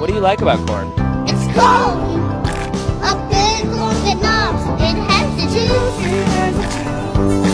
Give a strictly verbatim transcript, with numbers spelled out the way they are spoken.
What do you like about corn? It's cold. A good corn that knobs. It has the juice.